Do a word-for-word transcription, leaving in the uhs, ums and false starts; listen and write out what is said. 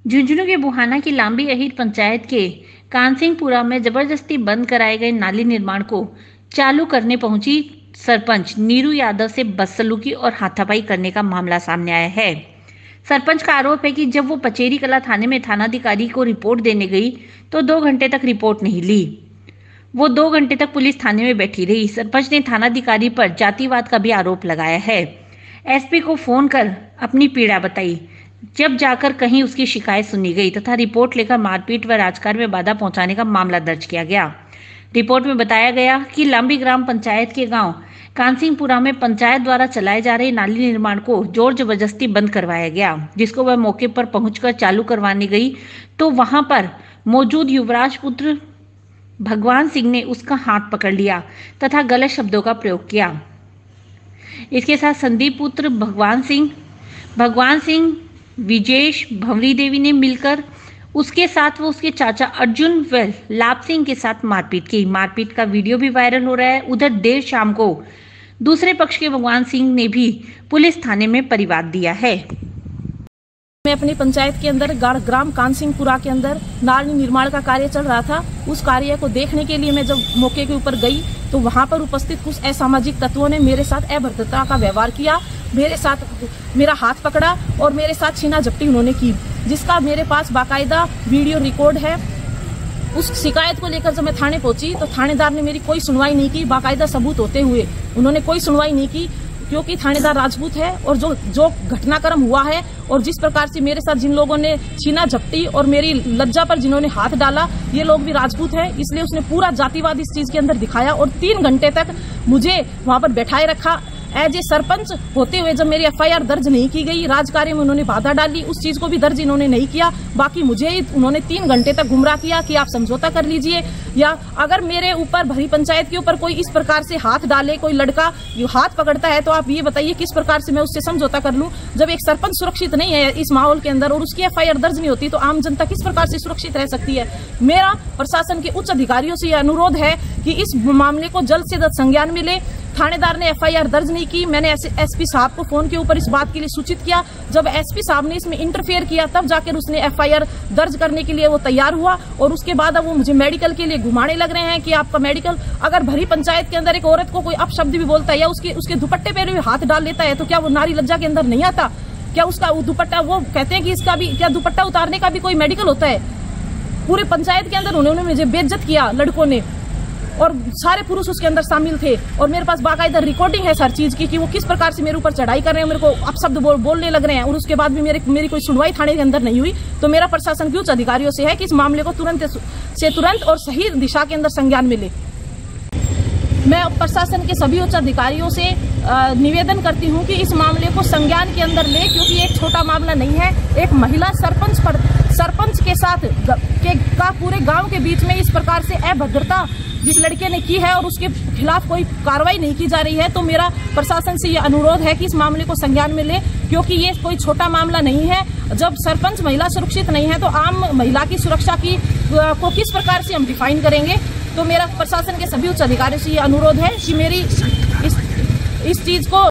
झुंझुनू के बुहाना की लांबी अहीर पंचायत के कानसिंहपुरा में जबरदस्ती बंद कराए गए नाली निर्माण को चालू करने पहुंची सरपंच नीरू यादव से बदसलूकी और हाथापाई करने का मामला सामने आया है। सरपंच का आरोप है कि जब वो पचेरी कला थाने में थानाधिकारी को रिपोर्ट देने गई तो दो घंटे तक रिपोर्ट नहीं ली। वो दो घंटे तक पुलिस थाने में बैठी रही। सरपंच ने थानाधिकारी पर जातिवाद का भी आरोप लगाया है। एसपी को फोन कर अपनी पीड़ा बताई, जब जाकर कहीं उसकी शिकायत सुनी गई तथा रिपोर्ट लेकर मारपीट व राजकार्य में बाधा पहुंचाने का मामला दर्ज किया गया। रिपोर्ट में बताया गया कि लांबी ग्राम पंचायत के गांव कानसिंहपुरा में पंचायत द्वारा चलाए जा रहे नाली निर्माण को जोर जबरदस्ती बंद करवाया गया, जिसको वह मौके पर पहुंचकर चालू करवाने गई तो वहां पर मौजूद युवराज पुत्र भगवान सिंह ने उसका हाथ पकड़ लिया तथा गलत शब्दों का प्रयोग किया। इसके साथ संदीप पुत्र भगवान सिंह भगवान सिंह विजेश भंवरी देवी ने मिलकर उसके साथ वो उसके चाचा अर्जुन व लाभ सिंह के साथ मारपीट की। मारपीट का वीडियो भी वायरल हो रहा है। उधर देर शाम को दूसरे पक्ष के भगवान सिंह ने भी पुलिस थाने में परिवाद दिया है। मैं अपनी पंचायत के अंदर ग्राम कानसिंहपुरा के अंदर नाली निर्माण का कार्य चल रहा था। उस कार्य को देखने के लिए मैं जब मौके के ऊपर गई तो वहां पर उपस्थित कुछ असामाजिक तत्वों ने मेरे साथ अभद्रता का व्यवहार किया, मेरे साथ मेरा हाथ पकड़ा और मेरे साथ छीना झपटी उन्होंने की, जिसका मेरे पास बाकायदा वीडियो रिकॉर्ड है। उस शिकायत को लेकर जब मैं थाने पहुंची तो थानेदार ने मेरी कोई सुनवाई नहीं की। बाकायदा सबूत होते हुए उन्होंने कोई सुनवाई नहीं की, क्योंकि थानेदार राजपूत है और जो जो घटनाक्रम हुआ है और जिस प्रकार से मेरे साथ जिन लोगों ने छीना झपटी और मेरी लज्जा पर जिन्होंने हाथ डाला, ये लोग भी राजपूत है, इसलिए उसने पूरा जातिवाद इस चीज के अंदर दिखाया और तीन घंटे तक मुझे वहां पर बैठाए रखा। एज ए सरपंच होते हुए जब मेरी एफआईआर दर्ज नहीं की गई, राजकार्य में उन्होंने बाधा डाली, उस चीज को भी दर्ज इन्होंने नहीं किया। बाकी मुझे उन्होंने तीन घंटे तक गुमराह किया कि आप समझौता कर लीजिए, या अगर मेरे ऊपर भरी पंचायत के ऊपर कोई इस प्रकार से हाथ डाले, कोई लड़का हाथ पकड़ता है तो आप ये बताइए किस प्रकार से मैं उससे समझौता कर लूं। जब एक सरपंच सुरक्षित नहीं है इस माहौल के अंदर और उसकी एफआईआर दर्ज नहीं होती तो आम जनता किस प्रकार से सुरक्षित रह सकती है। मेरा प्रशासन के उच्च अधिकारियों से यह अनुरोध है कि इस मामले को जल्द से जल्द संज्ञान में ले। थानेदार ने एफआईआर दर्ज नहीं की। मैंने एसपी साहब को फोन के ऊपर इस बात के लिए सूचित किया। जब एसपी साहब ने इसमें इंटरफेयर किया तब जाकर उसने एफआईआर दर्ज करने के लिए वो तैयार हुआ और उसके बाद अब वो मुझे मेडिकल के लिए घुमाने लग रहे हैं कि आपका मेडिकल, अगर भरी पंचायत के अंदर एक औरत को कोई अपशब्द भी बोलता है या उसके उसके दुपट्टे पे भी हाथ डाल लेता है तो क्या वो नारी लज्जा के अंदर नहीं आता? क्या उसका दुपट्टा, वो कहते हैं कि इसका भी क्या दुपट्टा उतारने का भी कोई मेडिकल होता है? पूरे पंचायत के अंदर उन्होंने मुझे बेइज्जत किया लड़कों ने और सारे पुरुष उसके अंदर शामिल थे और मेरे पास बाकायदा रिकॉर्डिंग है हर चीज की कि वो किस प्रकार से मेरे ऊपर चढ़ाई कर रहे हैं, मेरे को अपशब्द बोल, बोलने लग रहे हैं और उसके बाद भी मेरे मेरी कोई सुनवाई थाने के अंदर नहीं हुई। तो मेरा प्रशासन के उच्च अधिकारियों से है कि इस मामले को तुरंत से तुरंत और सही दिशा के अंदर संज्ञान में ले। मैं प्रशासन के सभी उच्च अधिकारियों से निवेदन करती हूं कि इस मामले को संज्ञान के अंदर ले, क्योंकि एक छोटा मामला नहीं है। एक महिला सरपंच पर सरपंच के साथ के का पूरे गांव के बीच में इस प्रकार से अभद्रता जिस लड़के ने की है और उसके खिलाफ कोई कार्रवाई नहीं की जा रही है, तो मेरा प्रशासन से यह अनुरोध है कि इस मामले को संज्ञान में ले, क्योंकि ये कोई छोटा मामला नहीं है। जब सरपंच महिला सुरक्षित नहीं है तो आम महिला की सुरक्षा की को किस प्रकार से हम डिफाइन करेंगे। तो मेरा प्रशासन के सभी उच्च अधिकारियों से यह अनुरोध है कि मेरी इस इस चीज को